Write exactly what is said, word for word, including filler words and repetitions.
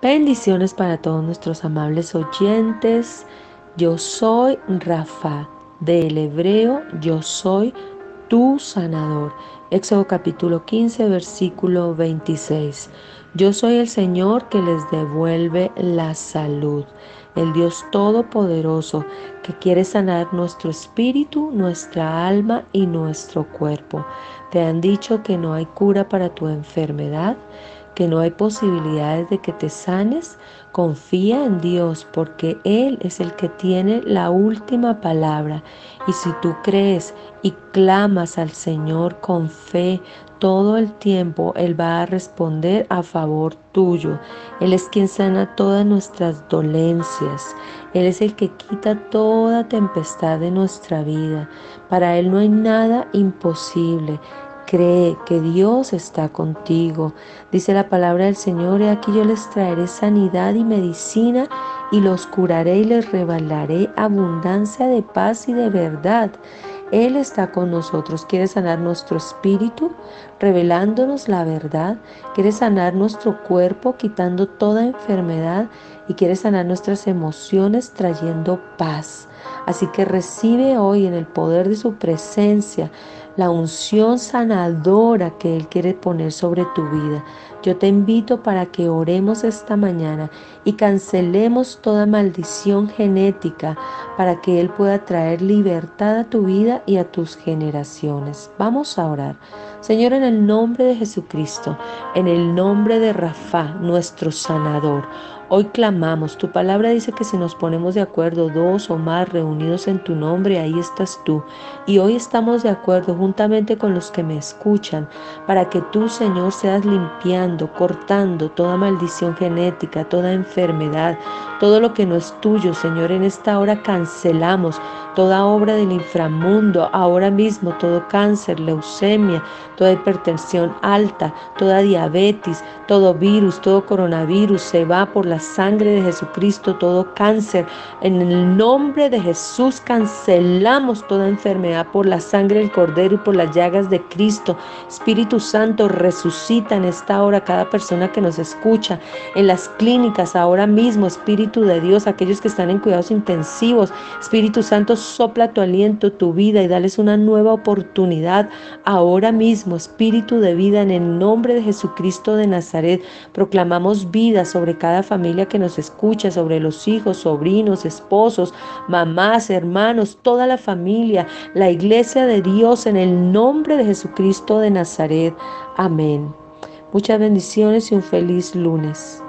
Bendiciones para todos nuestros amables oyentes. Yo soy Rafa, del hebreo yo soy tu sanador. Éxodo capítulo quince, versículo veintiséis. Yo soy el Señor que les devuelve la salud, el Dios todopoderoso que quiere sanar nuestro espíritu, nuestra alma y nuestro cuerpo. ¿Te han dicho que no hay cura para tu enfermedad? ¿Que no hay posibilidades de que te sanes? Confía en Dios, porque Él es el que tiene la última palabra. Y si tú crees y clamas al Señor con fe todo el tiempo, Él va a responder a favor tuyo. Él es quien sana todas nuestras dolencias. Él es el que quita toda tempestad de nuestra vida. Para Él no hay nada imposible. Cree que Dios está contigo. Dice la palabra del Señor: he aquí yo les traeré sanidad y medicina, y los curaré y les revelaré abundancia de paz y de verdad. Él está con nosotros. Quiere sanar nuestro espíritu, revelándonos la verdad. Quiere sanar nuestro cuerpo, quitando toda enfermedad. Y quiere sanar nuestras emociones, trayendo paz. Así que recibe hoy, en el poder de su presencia, la unción sanadora que Él quiere poner sobre tu vida. Yo te invito para que oremos esta mañana y cancelemos toda maldición genética, para que Él pueda traer libertad a tu vida y a tus generaciones. Vamos a orar. Señor, en el nombre de Jesucristo, en el nombre de Rafa, nuestro sanador, hoy clamamos. Tu palabra dice que si nos ponemos de acuerdo dos o más reunidos en tu nombre, ahí estás tú. Y hoy estamos de acuerdo juntamente con los que me escuchan, para que tú, Señor, seas limpiando, cortando toda maldición genética, toda enfermedad, todo lo que no es tuyo. Señor, en esta hora cancelamos toda obra del inframundo, ahora mismo todo cáncer, leucemia, toda hipertensión alta, toda diabetes, todo virus, todo coronavirus, se va por la sangre de Jesucristo. Todo cáncer, en el nombre de Jesús, cancelamos toda enfermedad por la sangre del Cordero y por las llagas de Cristo. Espíritu Santo, resucita en esta hora cada persona que nos escucha, en las clínicas ahora mismo. Espíritu de Dios, aquellos que están en cuidados intensivos, Espíritu Santo, sopla tu aliento, tu vida, y dales una nueva oportunidad ahora mismo. Espíritu de vida, en el nombre de Jesucristo de Nazaret, proclamamos vida sobre cada familia que nos escucha, sobre los hijos, sobrinos, esposos, mamás, hermanos, toda la familia, la iglesia de Dios, en el nombre de Jesucristo de Nazaret. Amén. Muchas bendiciones y un feliz lunes.